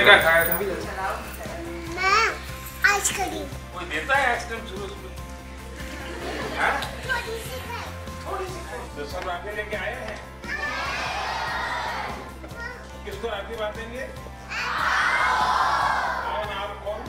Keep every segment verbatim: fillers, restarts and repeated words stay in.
क्या खाया था? मैं आइसक्रीम। कोई देता है आइसक्रीम शुरू शुरू? हाँ? थोड़ी सी खाई। थोड़ी सी खाई। तो सब राखी लेके आए हैं? किसको राखी बांधेंगे? कौन आप कौन?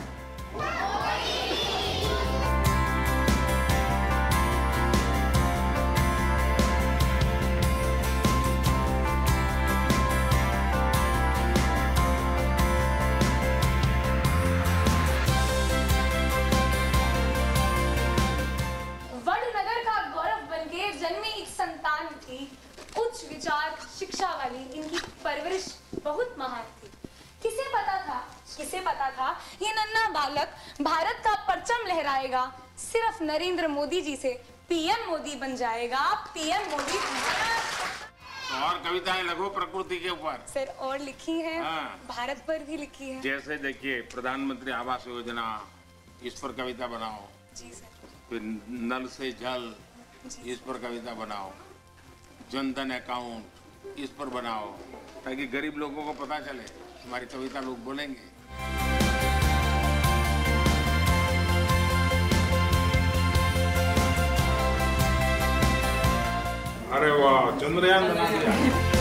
संतान थी, उच्च विचार शिक्षा वाली, इनकी परवरिश बहुत महान थी। किसे पता था किसे पता था ये नन्हा बालक भारत का परचम लहराएगा, सिर्फ नरेंद्र मोदी जी से पीएम मोदी बन जाएगा। पीएम मोदी। और कविताएं लिखो प्रकृति के ऊपर। सर और लिखी है। हाँ। भारत पर भी लिखी है। जैसे देखिए प्रधानमंत्री आवास योजना, इस पर कविता बनाओ। जी सर। फिर नल से जल, इस पर कविता बनाओ। जनधन अकाउंट, इस पर बनाओ, ताकि गरीब लोगों को पता चले। हमारी कविता लोग बोलेंगे। अरे वाह, चंद्रयान बना दिया।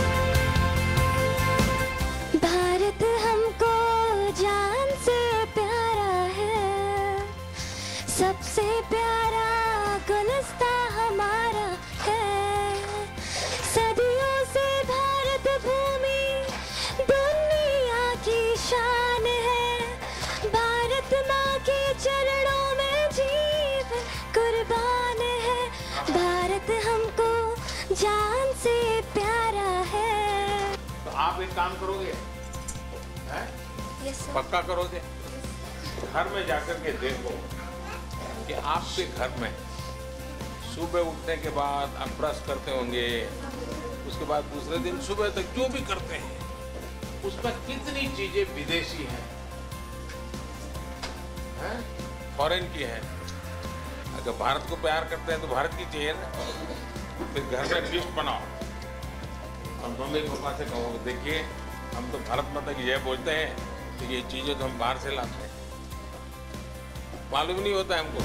भारत हमको जान से प्यारा है, सबसे प्यारा गुलिस्ता हमारा है। सदियों से भारत भूमि दुनिया की शान है। भारत माँ के चरणों में जीवन कुर्बान है। भारत हमको जान से प्यारा है। तो आप एक काम करोगे? हैं? Yes, sir. पक्का करोगे? घर में जाकर के देखो कि आपके घर में सुबह उठने के बाद आप ब्रश करते होंगे, उसके बाद दूसरे दिन सुबह तक जो भी करते हैं उसमें कितनी चीजें विदेशी हैं, हैं? फॉरेन की हैं। अगर भारत को प्यार करते हैं तो भारत की चाहिए ना। फिर घर में लिस्ट बनाओ और मम्मी पापा से कहो, देखिए हम तो भारत माता की जय बोलते हैं, तो ये चीजें तो हम बाहर से लाते हैं। मालूम नहीं होता है हमको।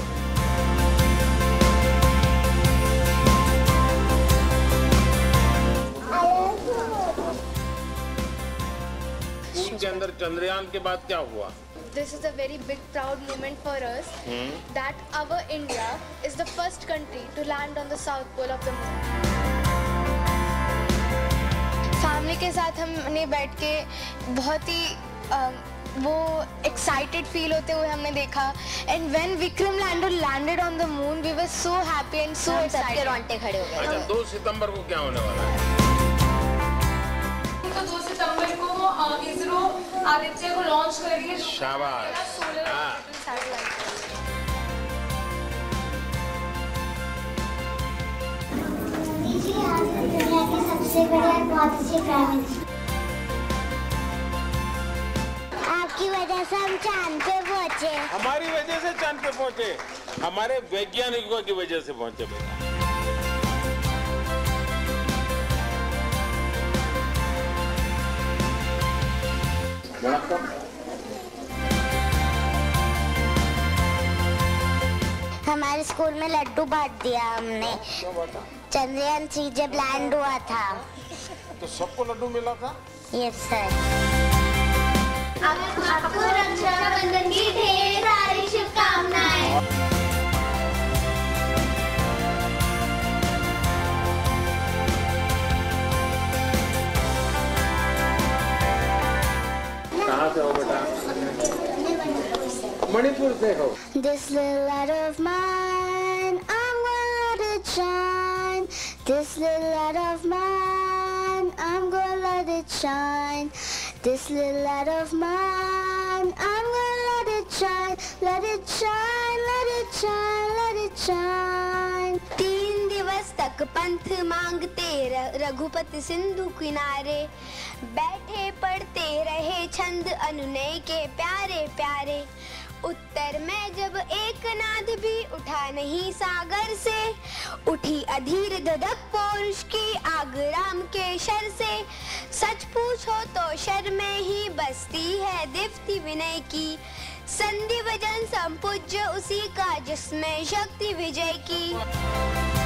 के अंदर चंद्रयान के बाद क्या हुआ? This is a very big proud moment for us hmm? that our India is the first country to land on the south pole of the moon. Family के साथ हमने बैठ के बहुत ही uh, वो एक्साइटेड फील होते हुए हमने देखा। And when Vikram lander landed on the moon we were so happy and so excited. रोंगटे खड़े हो गए। अच्छा, दो सितंबर को क्या होने वाला है? दो सितंबर को इसरो आदित्य को लॉन्च करेगी। शाबाश। हाँ। दुनिया की सबसे बड़ी और बहुत अच्छी प्राइम मिनिस्टर। आपकी वजह से हम चांद पे पहुंचे। हमारी वजह से चांद पे पहुंचे, हमारे वैज्ञानिकों की वजह से पहुंचे बेटा। हमारे स्कूल में लड्डू बांट दिया हमने। चंद्रयान थ्री जब लैंड हुआ था तो सबको लड्डू मिला था। Yes sir. आपको रक्षाबंधन की ढेर सारी शुभकामनाएं। कहाँ से हो बेटा? मणिपुर से हो। This little light of mine, I'm gonna let it shine. This little light of mine, I'm gonna let it shine. This little light of mine, I'm gonna let it shine. Let it shine, let it shine, let it shine. तीन दिवस तक पंथ मांगते रघुपति सिंधु किनारे, बैठे पढ़ते रहे छंद अनुनय के प्यारे प्यारे। उत्तर में जब एक नाद भी उठा नहीं सागर से, उठी अधीर धधक पौरुष की आग राम के शर से। सच पूछो तो शर में ही बसती है दीप्ति विनय की, संधि वजन संपूज्य उसी का जिसमें शक्ति विजय की।